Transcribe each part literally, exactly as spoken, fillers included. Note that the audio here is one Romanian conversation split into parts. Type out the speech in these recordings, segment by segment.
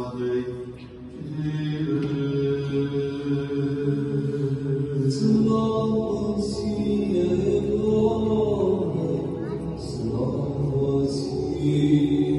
Infricosatei, Slavă ție, Doamne, slavă ție.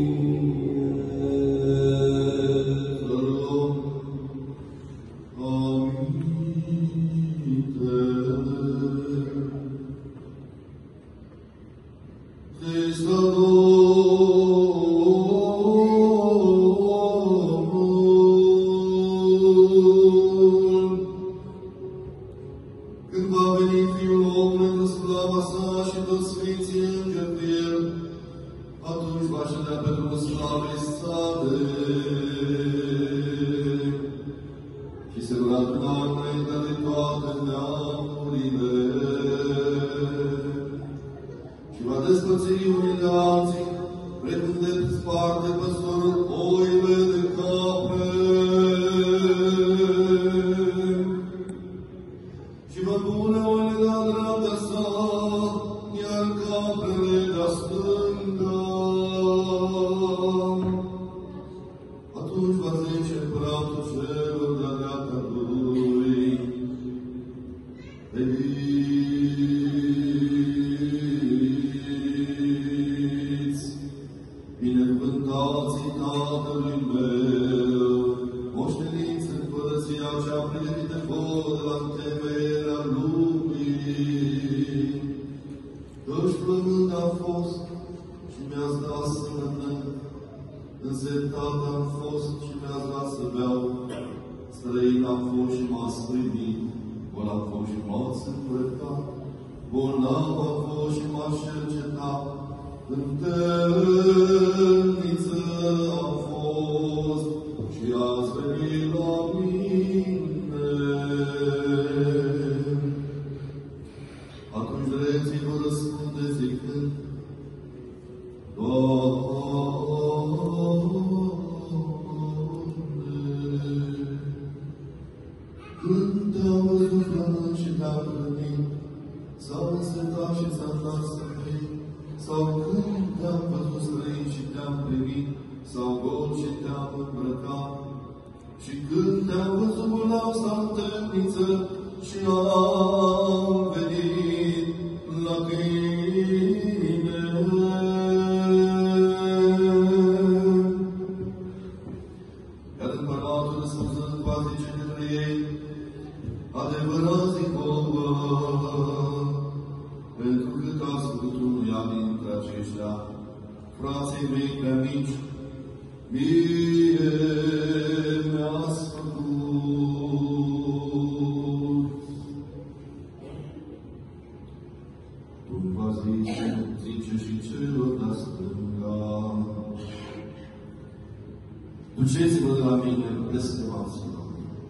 Duceți-vă de la mine, blestemaților,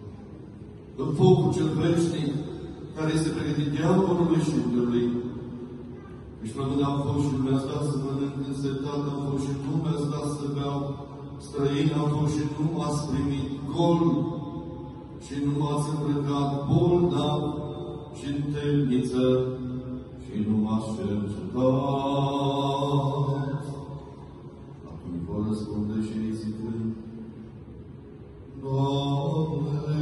în focul cel veșnic, care este pregătit diavolului și îngerului. Își plământ am fost și nu mi-ați dat să mănânc, însetat am fost și nu mi-ați dat să beau, străin am fost și nu m-ați primit, gol și nu m-ați îmbrăcat, bolnav și în temniță și nu m-ați cercetat. Atunci vă răspunde și zicând: Doamne,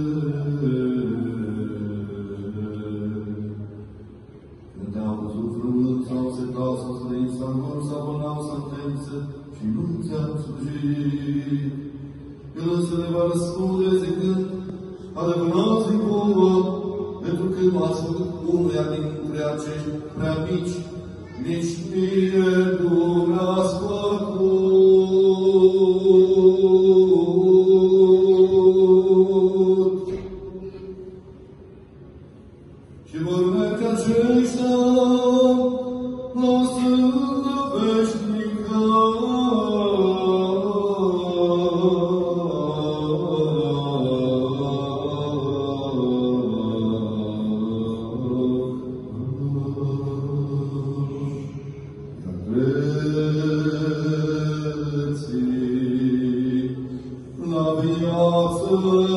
când te-am văzut frământ sau setat sau străin sau mor sau bolnav sau temniță și nu ți-am slujit, El însă le va răspunde zicând: adevărat zic vouă, pentru că m-ați făcut unuia dintre acești prea mici, nici mie nu mi-ați făcut. Și vor merge aceștia la o sfântă veșnică. La viață